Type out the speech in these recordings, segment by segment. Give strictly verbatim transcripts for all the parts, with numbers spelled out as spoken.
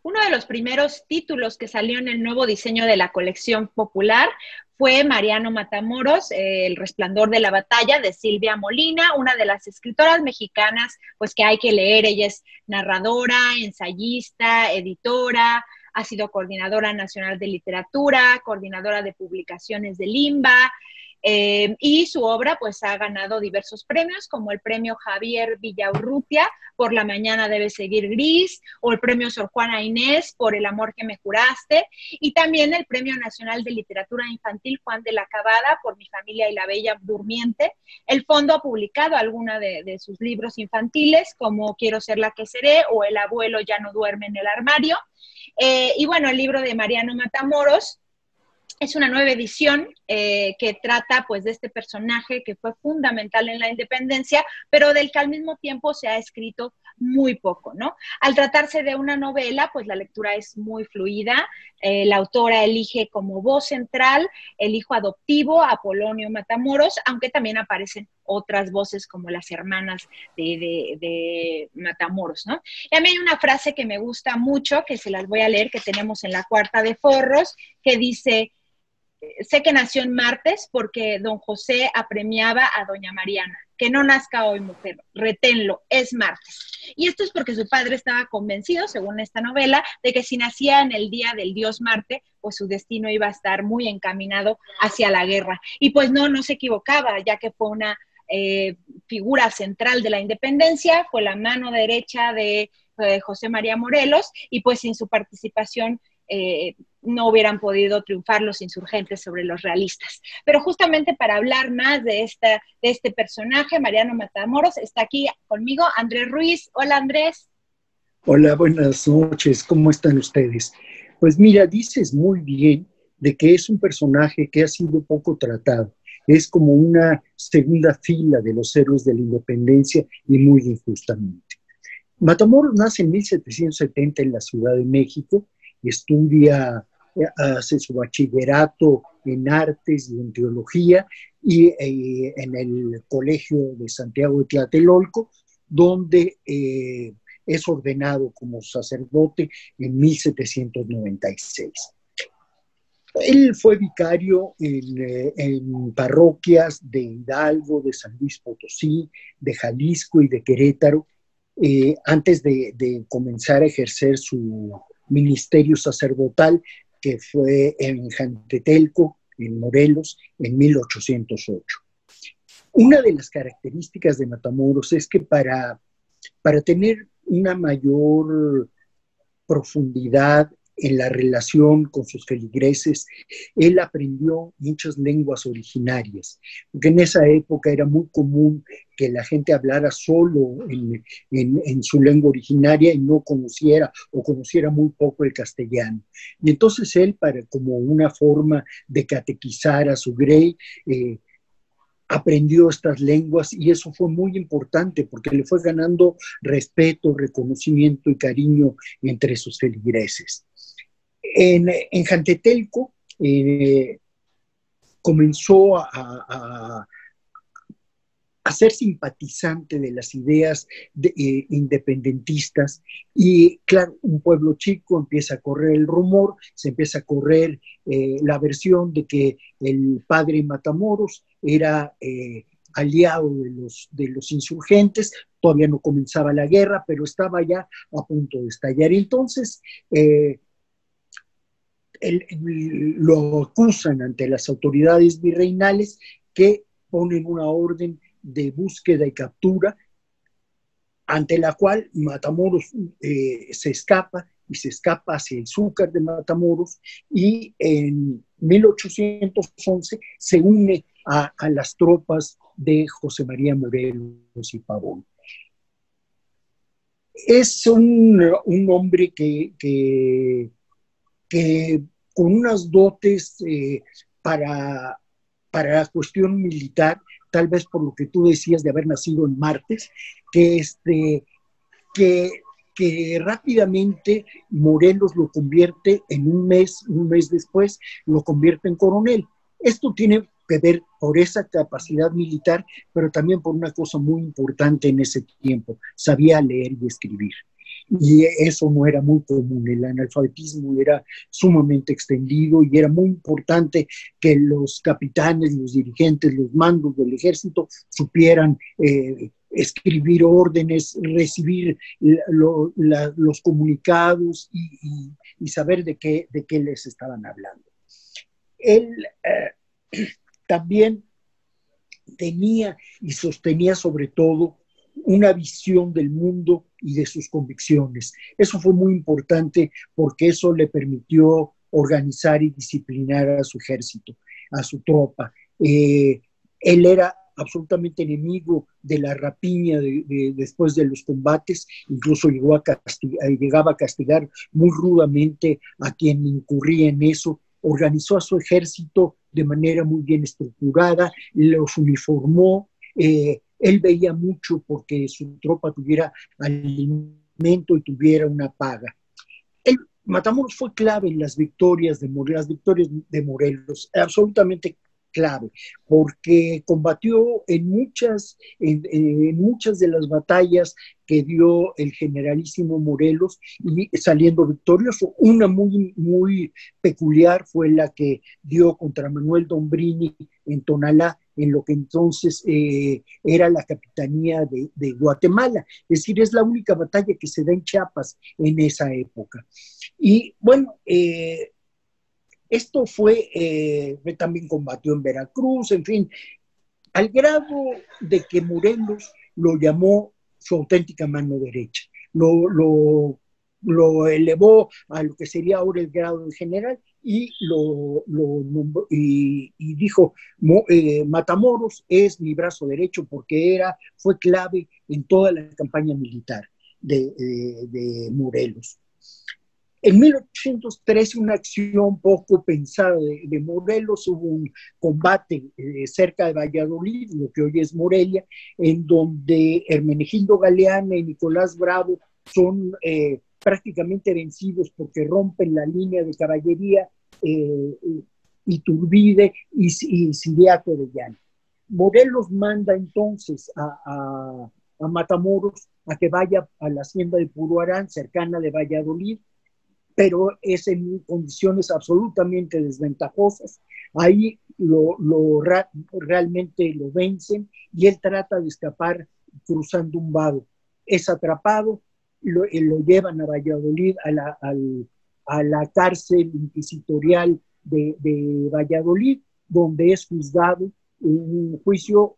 Uno de los primeros títulos que salió en el nuevo diseño de la colección popular fue Mariano Matamoros, eh, El Resplandor de la Batalla, de Silvia Molina, una de las escritoras mexicanas pues que hay que leer. Ella es narradora, ensayista, editora, ha sido coordinadora nacional de literatura, coordinadora de publicaciones de Limba, eh, y su obra pues ha ganado diversos premios, como el premio Javier Villaurrutia por La mañana debe seguir gris, o el premio Sor Juana Inés por El amor que me juraste, y también el premio nacional de literatura infantil Juan de la Cabada por Mi familia y la bella durmiente. El fondo ha publicado alguna de, de sus libros infantiles, como Quiero ser la que seré o El abuelo ya no duerme en el armario. Eh, y bueno, el libro de Mariano Matamoros es una nueva edición eh, que trata pues de este personaje que fue fundamental en la independencia, pero del que al mismo tiempo se ha escrito muy poco, ¿no? Al tratarse de una novela, pues la lectura es muy fluida. Eh, la autora elige como voz central el hijo adoptivo, Apolonio Matamoros, aunque también aparecen otras voces como las hermanas de, de, de Matamoros, ¿no? Y a mí hay una frase que me gusta mucho, que se las voy a leer, que tenemos en la cuarta de Forros, que dice: sé que nació en martes porque don José apremiaba a doña Mariana. Que no nazca hoy, mujer, reténlo, es martes. Y esto es porque su padre estaba convencido, según esta novela, de que si nacía en el día del dios Marte, pues su destino iba a estar muy encaminado hacia la guerra. Y pues no, no se equivocaba, ya que fue una eh, figura central de la independencia, fue la mano derecha de eh, José María Morelos, y pues sin su participación Eh, no hubieran podido triunfar los insurgentes sobre los realistas. Pero justamente para hablar más de, esta, de este personaje, Mariano Matamoros, está aquí conmigo Andrés Ruiz. Hola, Andrés. Hola, buenas noches, ¿cómo están ustedes? Pues mira, dices muy bien de que es un personaje que ha sido poco tratado. Es como una segunda fila de los héroes de la independencia y muy injustamente. Matamoros nace en mil setecientos setenta en la Ciudad de México, estudia, hace su bachillerato en artes y en teología y eh, en el Colegio de Santiago de Tlatelolco, donde eh, es ordenado como sacerdote en mil setecientos noventa y seis. Él fue vicario en, eh, en parroquias de Hidalgo, de San Luis Potosí, de Jalisco y de Querétaro, eh, antes de, de comenzar a ejercer su ministerio sacerdotal, que fue en Jantetelco, en Morelos, en mil ochocientos ocho. Una de las características de Matamoros es que para, para tener una mayor profundidad en la relación con sus feligreses, él aprendió muchas lenguas originarias, porque en esa época era muy común que la gente hablara solo en, en, en su lengua originaria y no conociera o conociera muy poco el castellano. Y entonces él, para, como una forma de catequizar a su grey, eh, aprendió estas lenguas y eso fue muy importante porque le fue ganando respeto, reconocimiento y cariño entre sus feligreses. En, en Jantetelco eh, comenzó a, a, a ser simpatizante de las ideas de, eh, independentistas y claro, un pueblo chico empieza a correr el rumor, se empieza a correr eh, la versión de que el padre Matamoros era eh, aliado de los, de los insurgentes, todavía no comenzaba la guerra, pero estaba ya a punto de estallar. Entonces, eh, el, el, lo acusan ante las autoridades virreinales que ponen una orden de búsqueda y captura, ante la cual Matamoros eh, se escapa y se escapa hacia el Zúcar de Matamoros y en mil ochocientos once se une a, a las tropas de José María Morelos y Pavón. Es un, un hombre que, que, que con unas dotes eh, para, para la cuestión militar, tal vez por lo que tú decías de haber nacido en martes, que, este, que, que rápidamente Morelos lo convierte en un mes, un mes después, lo convierte en coronel. Esto tiene que ver por esa capacidad militar, pero también por una cosa muy importante en ese tiempo, sabía leer y escribir. y eso no era muy común. El analfabetismo era sumamente extendido y era muy importante que los capitanes, los dirigentes, los mandos del ejército supieran eh, escribir órdenes, recibir lo, la, los comunicados y, y, y saber de qué, de qué les estaban hablando. Él eh, también tenía y sostenía sobre todo una visión del mundo y de sus convicciones. Eso fue muy importante porque eso le permitió organizar y disciplinar a su ejército, a su tropa. Eh, él era absolutamente enemigo de la rapiña de, de, después de los combates, incluso llegó a castigar, llegaba a castigar muy rudamente a quien incurría en eso. Organizó a su ejército de manera muy bien estructurada, los uniformó, eh, él veía mucho porque su tropa tuviera alimento y tuviera una paga. El Matamoros fue clave en las victorias de Morelos, las victorias de Morelos, absolutamente clave, porque combatió en muchas, en, en muchas de las batallas que dio el generalísimo Morelos y saliendo victorioso. Una muy, muy peculiar fue la que dio contra Manuel Dombrini en Tonalá, en lo que entonces eh, era la capitanía de, de Guatemala. Es decir, es la única batalla que se da en Chiapas en esa época. Y bueno, eh, esto fue, eh, también combatió en Veracruz, en fin, al grado de que Morelos lo llamó su auténtica mano derecha. Lo, lo, lo elevó a lo que sería ahora el grado de general y, lo, lo nombró, y, y dijo, eh, Matamoros es mi brazo derecho porque era, fue clave en toda la campaña militar de, de, de Morelos. En mil ochocientos trece, una acción poco pensada de, de Morelos, hubo un combate eh, cerca de Valladolid, lo que hoy es Morelia, en donde Hermenegildo Galeana y Nicolás Bravo son eh, prácticamente vencidos porque rompen la línea de caballería eh, Iturbide y, y Ciriaco de Llano. Morelos manda entonces a, a, a Matamoros a que vaya a la hacienda de Puruarán, cercana de Valladolid, pero es en condiciones absolutamente desventajosas. Ahí lo, lo, realmente lo vencen y él trata de escapar cruzando un vado. Es atrapado, lo, lo llevan a Valladolid, a la, al, a la cárcel inquisitorial de, de Valladolid, donde es juzgado, un juicio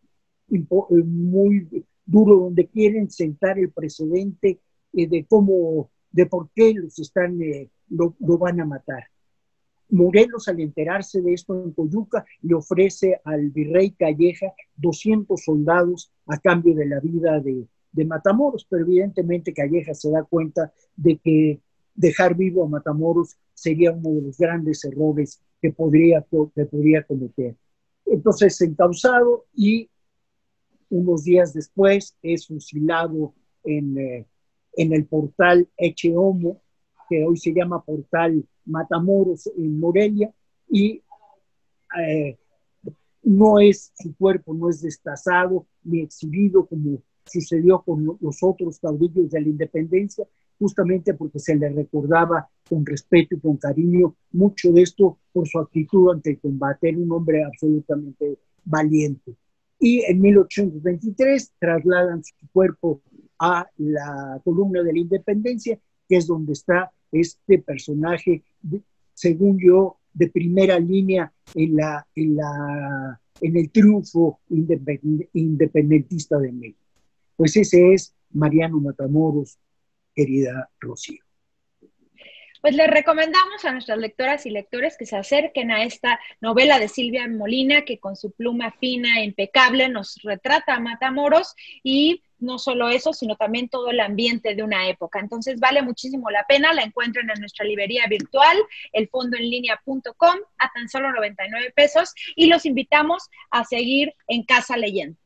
muy duro, donde quieren sentar el precedente eh, de cómo de por qué los están, eh, lo, lo van a matar. Morelos, al enterarse de esto en Coyuca, le ofrece al virrey Calleja doscientos soldados a cambio de la vida de, de Matamoros, pero evidentemente Calleja se da cuenta de que dejar vivo a Matamoros sería uno de los grandes errores que podría, que podría cometer. Entonces, encausado y unos días después es fusilado en... Eh, en el portal Echeomo, que hoy se llama portal Matamoros en Morelia, y eh, no es, su cuerpo no es destazado ni exhibido como sucedió con los otros caudillos de la independencia, justamente porque se le recordaba con respeto y con cariño mucho de esto por su actitud ante el combate. Era un hombre absolutamente valiente. Y en mil ochocientos veintitrés trasladan su cuerpo a la columna de la Independencia, que es donde está este personaje, de, según yo, de primera línea en, la, en, la, en el triunfo independentista de México. Pues ese es Mariano Matamoros, querida Rocío. Pues les recomendamos a nuestras lectoras y lectores que se acerquen a esta novela de Silvia Molina, que con su pluma fina e impecable nos retrata a Matamoros, y no solo eso, sino también todo el ambiente de una época. Entonces vale muchísimo la pena, la encuentran en nuestra librería virtual, el fondo en línea punto com, a tan solo noventa y nueve pesos, y los invitamos a seguir en casa leyendo.